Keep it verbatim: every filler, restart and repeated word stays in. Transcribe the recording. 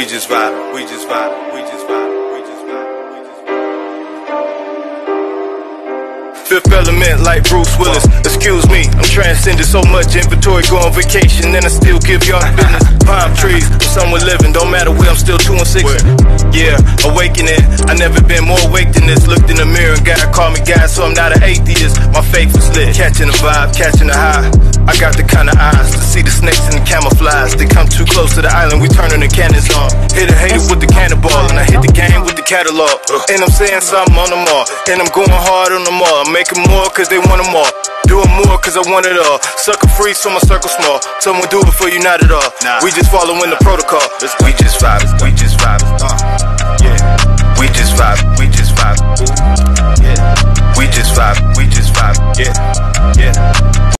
just vibe, we just vibe, we just vibe, we just vibe, we just vibe. Fifth Element like Bruce Willis. Excuse me, I'm transcending so much inventory. Go on vacation and I still give y'all business. Palm trees, I'm somewhere living. Don't matter where, I'm still two and six. Yeah, awakening. I never been more awake than this. Looked in the mirror and God called me God, so I'm not an atheist. My faith was lit, catching the vibe, catching the high. I got the kind of eyes to see the snakes and the camouflage. They come too close to the island, we turning the cannons on. Hit a hater with the cannonball, and I hit the game with the catalog. And I'm saying something on them all, and I'm going hard on them all. I'm making more cause they want them all. Doing more cause I want it all. Sucker free so my circle small. Someone do it for you, not at all. Nah. We just following the protocol. We just vibe, we just vibe. Uh, yeah. We just vibe, we just vibe. Yeah. We just vibe, we just vibe. Yeah. Yeah.